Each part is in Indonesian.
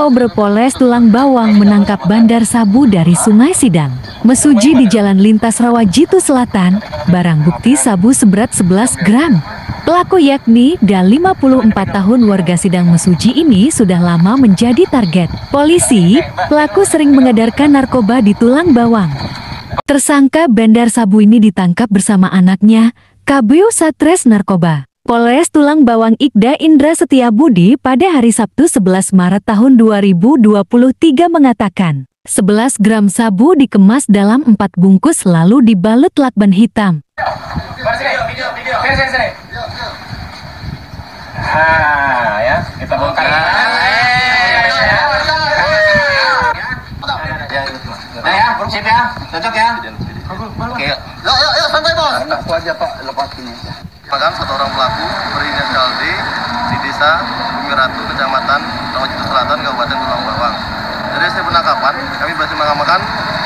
Oktober Polres Tulang Bawang menangkap bandar sabu dari Sungai Sidang, Mesuji di Jalan Lintas Rawajitu Selatan, barang bukti sabu seberat 11 gram. Pelaku yakni Da 54 tahun warga Sidang Mesuji ini sudah lama menjadi target polisi. Pelaku sering mengedarkan narkoba di Tulang Bawang. Tersangka bandar sabu ini ditangkap bersama anaknya, Kabio Satres Narkoba Polres Tulang Bawang Ikda Indra Setiabudi pada hari Sabtu 11 Maret tahun 2023 mengatakan, 11 gram sabu dikemas dalam 4 bungkus lalu dibalut lakban hitam. Ya, kita bongkar. Ya, sip ya, cocok ya. Oke, yuk, santai bos. Aku aja Pak, lepas ini. Merupakan satu orang pelaku berinisial D di desa Bumi Ratu, Kecamatan Rawajitu Selatan, Kabupaten Tulang Bawang. Dari hasil penangkapan, kami berhasil mengamankan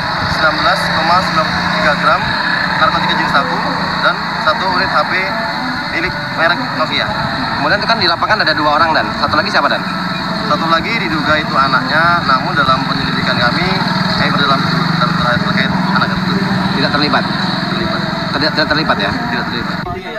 19,93 gram narkotika jenis sabu dan 1 unit HP milik merek Nokia. Kemudian itu kan di lapangan ada 2 orang dan satu lagi siapa dan? Satu lagi diduga itu anaknya, namun dalam penyelidikan kami berdalam terkait anak itu Tidak terlibat? terlibat. Tidak terlibat ya? Tidak terlibat.